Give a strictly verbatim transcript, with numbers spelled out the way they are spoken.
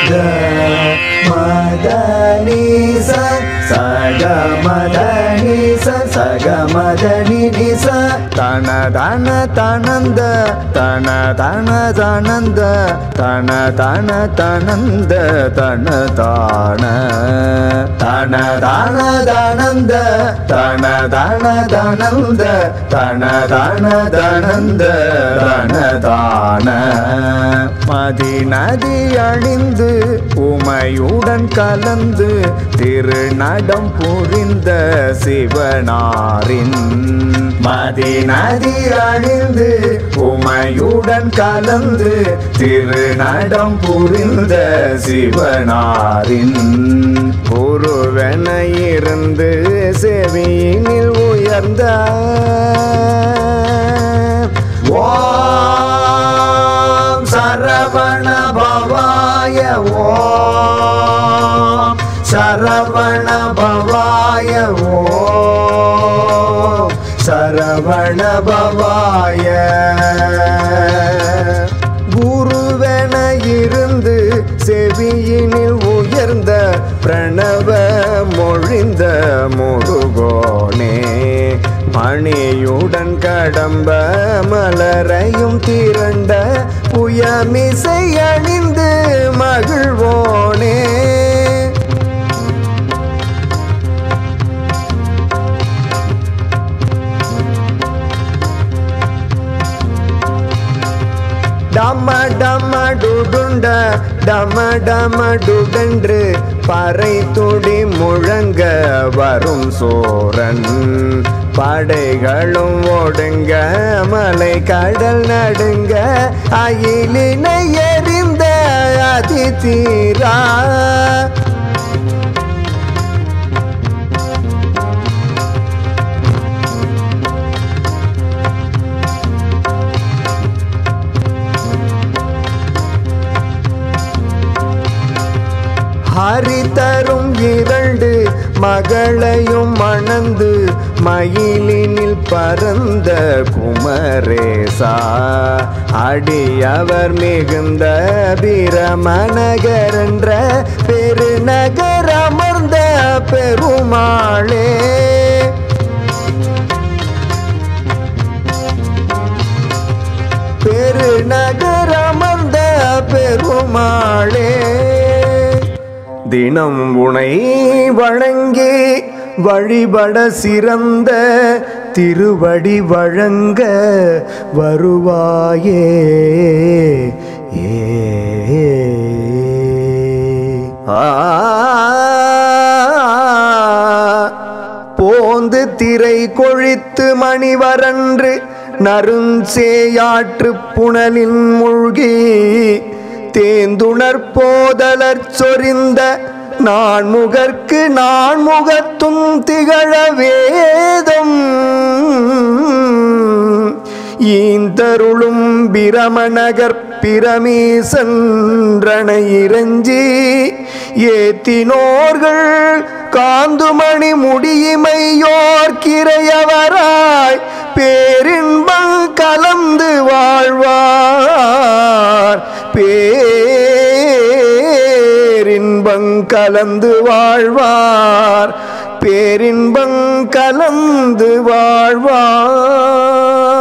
க மத நீ ச சக மத நீ ச சக மத நீ நீ ச தன தன தனந்த தன தன தனந்த தன தன தனந்த தன தான தன தன தனந்த தன தன தனந்த தன தன தனந்த தன தான மதி நதி அழிந்து உமையுடன் கலந்து திருநடம் புரிந்த சிவனாரின் மதி நதி அழிந்து உமையுடன் கலந்து திருநடம் புரிந்த சிவனாரின் குருவென இருந்து செவியினில் உயர்ந்த ஓம் சரவண பவாய ஓம் சரவண பவாய ஓம் சரவண பவாய குருவென இருந்து செவியினில் உயர்ந்த பிரணவ மொழிந்த முருகோனே மணியுடன் கடம்ப மலரையும் திரண்ட புயமிசை அணிந்து மகிழ்வோனே டம டம டுடுண்ட டம டம டுடென்று பறை துடி முழங்க வரும் சோரன் படைகளும் ஒடுங்க மலை கடல் நடுங்க அயிலினை எறிந்த அதிதீரா ஹரி தரும் இரண்டு மகளையும் மணந்து மயிலினில் பறந்த குமரேசா அடியவர் மிகுந்த பிரமநகர் என்ற பெருநகர் அமர்ந்த பெருமாளே பெருநகர் அமர்ந்த பெருமாளே தினம் உனை வணங்கி வழிபட சிறந்த திருவடி வழங்க வருவாயே ஏ போந்து திரை கொழித்து மணிவரன்று நறுஞ்சேயாற்று புனலின் மூழ்கி தேந்துணர் போதலர் சொரிந்த நான் முகர்க்கு நான் முகத்தும் திகழ வேதம் ஈந்தருளும் பிரமநகர் பிரமீசன்றனை இறைஞ்சி ஏத்தினோர்கள் காந்துமணி முடியிமையோர்க்கிரையவராய் பேரின்பம் கலந்து வாழ்வார் பேரின்பம் கலந்து வாழ்வார் பேரின்பம் கலந்து வாழ்வார்.